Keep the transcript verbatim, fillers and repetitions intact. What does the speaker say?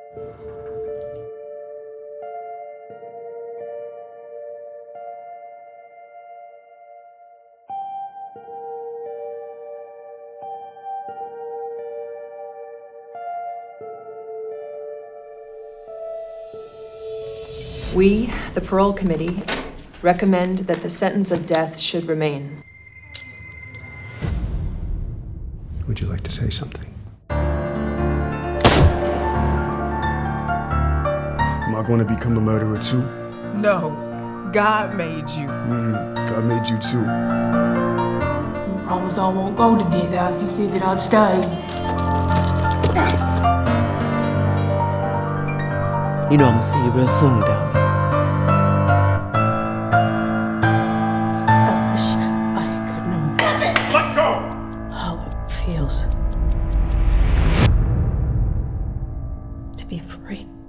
We, the parole committee, recommend that the sentence of death should remain. Would you like to say something? Am I going to become a murderer too? No, God made you. Mm, God made you too. You promised I won't go to death house. You said that I'd stay. You know I'm gonna see you real soon, darling. I wish I could know. Let go! How it feels to be free.